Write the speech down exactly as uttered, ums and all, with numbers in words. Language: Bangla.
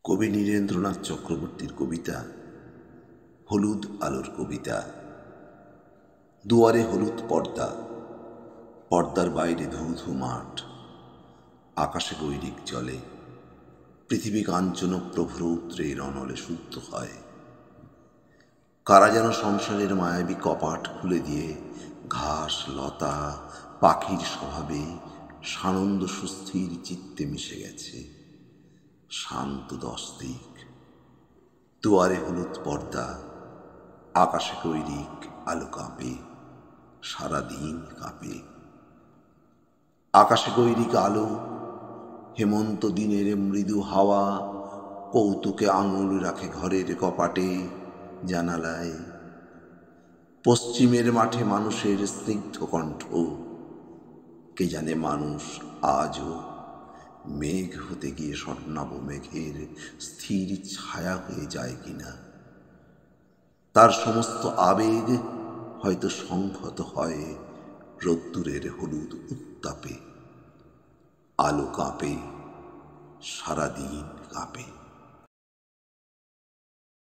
কবি নীরেন্দ্রনাথ চক্রবর্তীর কবিতা হলুদ আলোর কবিতা। দুয়ারে হলুদ পর্দা, পর্দার বাইরে ধূ ধূ মাঠ, আকাশে গৈরিক জলে, পৃথিবী কাঞ্চন প্রভুর উত্তরে রণলে শুদ্ধ হয়। কারা যেন সংসারের মায়াবী কপাট খুলে দিয়ে ঘাস লতা পাখির স্বভাবে সানন্দ সুস্থির চিত্তে মিশে গেছে। শান্ত দশ দিক, দুয়ারে হলুদ পর্দা, আকাশে গৈরিক আলো কাঁপে, সারাদিন কাঁপে। আকাশে গৈরিক আলো, হেমন্ত দিনের মৃদু হাওয়া কৌতুকে আঙুল রাখে ঘরের কপাটে জানালায়। পশ্চিমের মাঠে মানুষের স্নিগ্ধ কণ্ঠ, কে জানে মানুষ আজও মেঘ হতে গিয়ে স্বর্ণাভ মেঘের স্থির ছায়া হয়ে যায় কিনা। তার সমস্ত আবেগ হয়তো সংহত হয় রোদ্দুরের হলুদ উত্তাপে। আলো কাঁপে, সারাদিন কাঁপে।